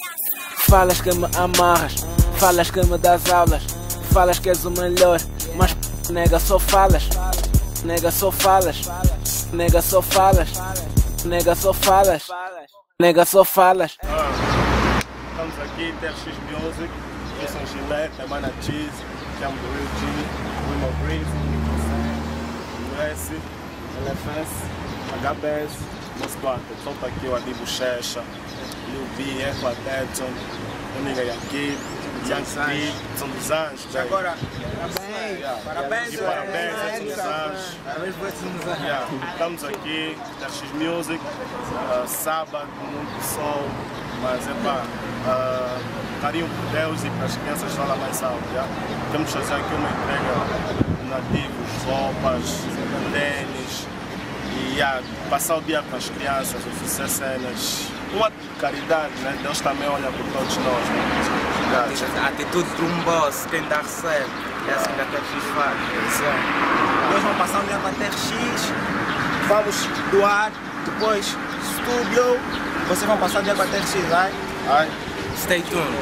Falas que me amarras, falas que me das aulas, falas que és o melhor, mas nega só falas, nega só falas, nega só falas, nega só falas, nega só falas. Estamos aqui, TRX Music, eu sou Gillette, a Mana Cheese, chamo do Real G, Wilma Breeze, US, LFS, HBS, Mosquata, solta aqui o Adibo Checha, Lil B, Equa Tetson, o Nigga Yankee, Yankee, são dos anjos. Agora, parabéns, parabéns, e parabéns, são dos anjos. parabéns por esses anos. Estamos aqui, TRX Music, sábado, muito sol, mas é pá, carinho por Deus e para as crianças fala mais alto. Temos que fazer aqui uma entrega nativos, roupas, tênis e passar o dia com as crianças, oferecer cenas. Um ato de caridade, né? Deus também olha por todos nós. Né? A atitude de um boss, quem dá recebe. É assim que a TRX faz. Nós vamos passar um dia para a TRX, vamos doar, depois estúdio, vocês vão passar o dia para a TRX, vai? Stay tuned.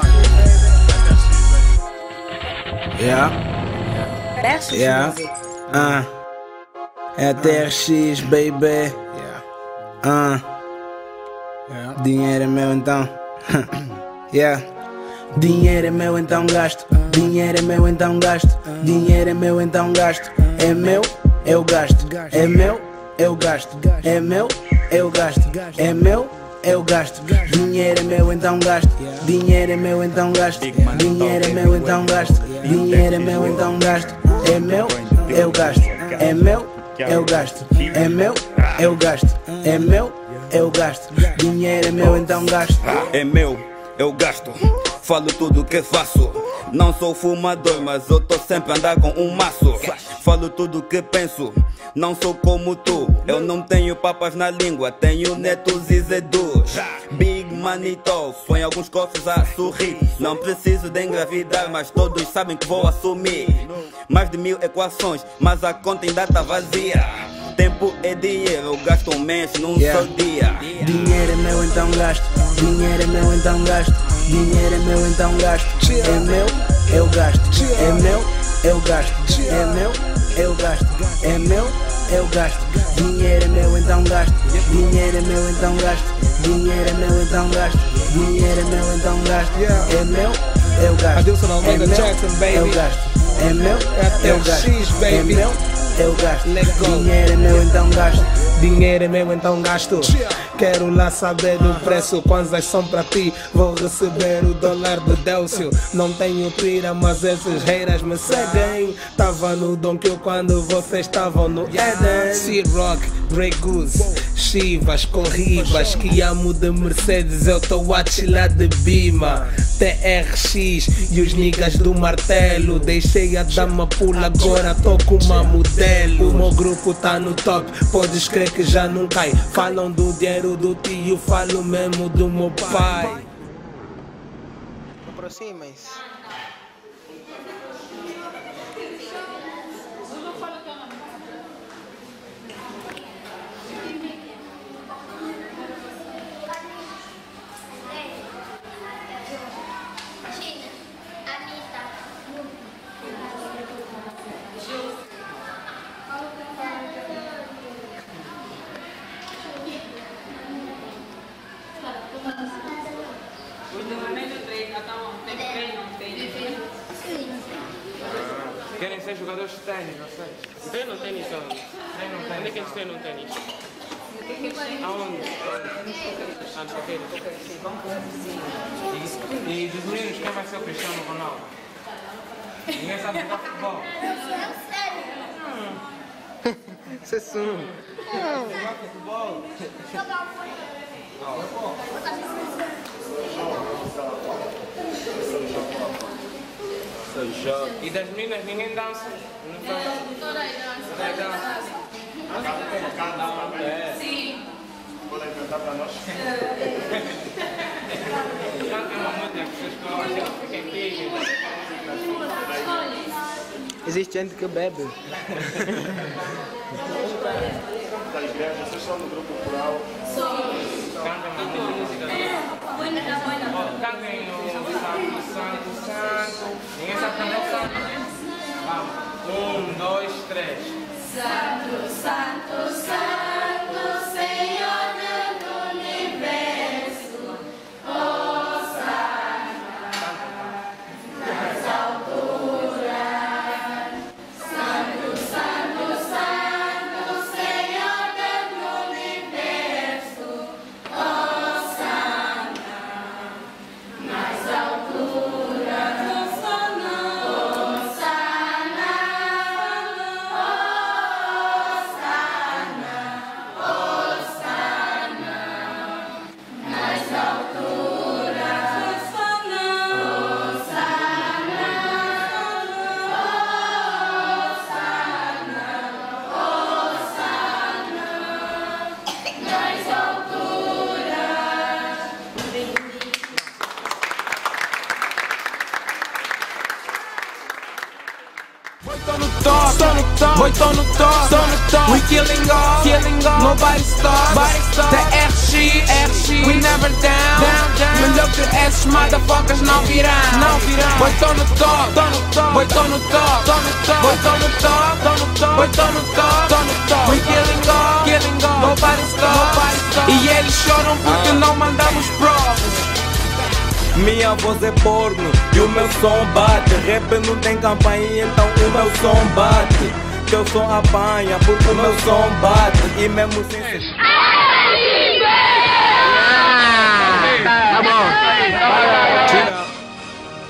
Yeah. É a TRX, baby. Dinheiro é meu então. Dinheiro é meu então gasto. Dinheiro é meu então gasto. Dinheiro é meu então gasto. É meu, eu gasto. É meu, eu gasto. É meu, eu gasto. É meu, eu gasto. Dinheiro é meu então gasto. Dinheiro é meu então gasto. Dinheiro é meu então gasto. Dinheiro é meu então gasto. É meu, eu gasto. É meu, eu gasto. É meu, eu gasto. É meu, eu gasto. Dinheiro é meu então gasto. É meu, eu gasto. Falo tudo que faço. Não sou fumador, mas eu tô sempre a andar com um maço. Falo tudo que penso. Não sou como tu. Eu não tenho papas na língua. Tenho netos e zedus. Big money talk. Põe alguns cofres a sorrir. Não preciso de engravidar, mas todos sabem que vou assumir. Mais de 1000 equações, mas a conta ainda tá vazia. Tempo é dinheiro, eu gasto um mês num só dia. Dinheiro é meu então gasto. Dinheiro é meu então gasto. Dinheiro é meu então gasto. É meu, eu gasto. É meu, eu gasto. É meu, eu gasto. É meu, eu gasto. Dinheiro é meu então gasto. Dinheiro é meu então gasto. Dinheiro é meu então gasto. Dinheiro é meu então gasto. É meu, eu gasto. Adilson Almeida Jackson, baby. Eu gasto. É meu, eu gasto. É baby. meu, eu gasto. Let go. Dinheiro é meu então gasto. Dinheiro é meu, então gasto. Quero lá saber o preço, quantas são pra ti. Vou receber o dólar do Delcio. Não tenho pira, mas esses reiras me seguem. Tava no Dom Q quando vocês estavam no Eden. C-Rock, Grey Goose, Chivas, Corribas. Que amo de Mercedes, eu tô a chilar de Bima. TRX e os niggas do martelo. Deixei a dama pula, agora tô com uma modelo. O meu grupo tá no top, podes crer que já não cai. Falam do dinheiro do tio, falo mesmo do meu pai. Aproximem-se. Querem ser jogadores de ténis, não sei. Treinam ténis onde? Onde é que eles treinam ténis? Aonde? Ah, no Coqueiro. E dos meninos, quem vai ser o Cristiano Ronaldo? Ninguém sabe jogar futebol. Você sum. Jogar futebol. E das meninas ninguém dança? Toda aí dança. Cada uma. Sim. Podem cantar para nós? Canta uma música que vocês gostam, fiquem tímidos. Existe gente que bebe. Da igreja, vocês estão no grupo coral? Cantem uma música. Cantem no Santo, Santo. Ninguém sabe cantar o Santo, né? Vamos. 1, 2, 3. Santo, Santo, Santo, Senhor do universo, Hosana nas alturas. Santo, Santo, Santo, Senhor do universo, Hosana nas alturas. Tô no top, we killing all, nobody stop, the RX, we never down, melhor que esses motherfuckers não virão, boy tô no top, boy tô no top, boy tô no top, boy tô no top, we killing all, nobody stop, e eles choram porque não mandamos provas. Minha voz é porno e o meu som bate. Rap não tem campainha, então o meu som bate. Teu som apanha porque o meu som bate. E mesmo sem ser... Tá bom.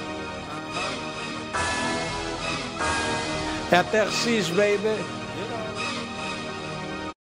É a TRX, baby.